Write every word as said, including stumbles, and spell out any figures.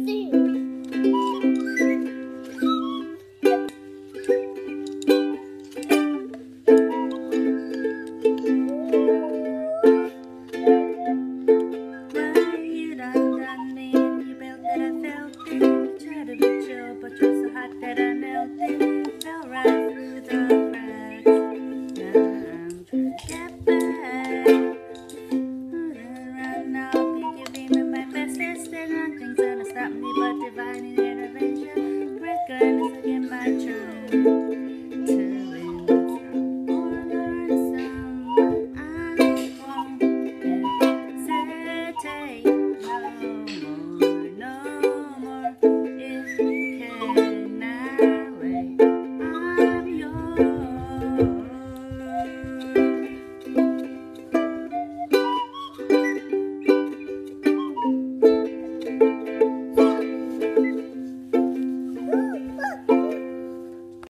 But you're so hot that I melted. Fell right through the cracks. Now I'm trying to get back. Right now, think you be my fastest, and nothing's gonna stop me but divine intervention. Recognize